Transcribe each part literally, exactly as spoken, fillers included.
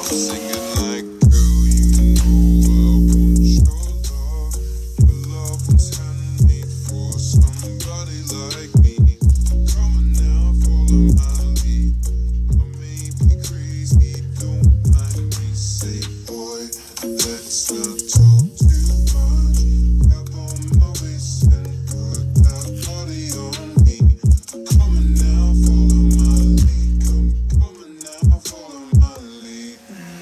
Singing like, girl, you know I want your love. Your love was handmade for somebody like me. Come on now, follow my lead. I may be crazy, don't mind me. Say, boy, let's not talk too much. Grab on my waist and put that body on me. Come on now, follow my lead. Come, come on now, follow my lead.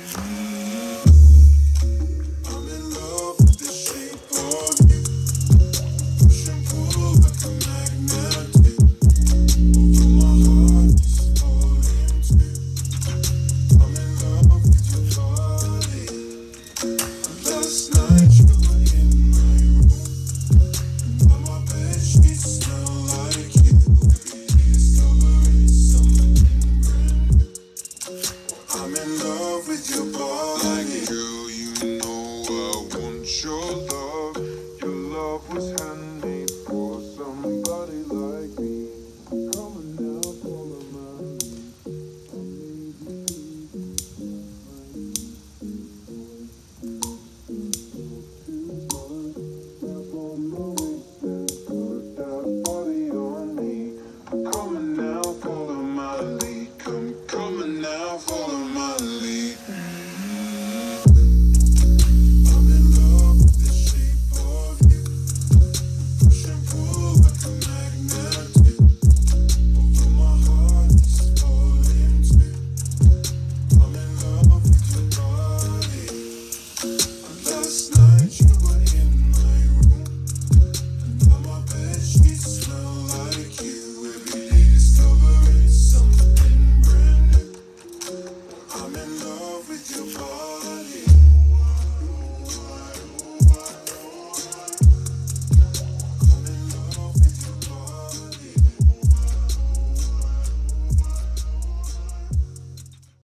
I'm in love with the shape of you. Push and pull like a magnet. Although my heart is falling too. I'm in love with your body. Last night you were in my room. Now my bed sheets smell like you. Discovering something brand new. I'm in love with your body. Like you.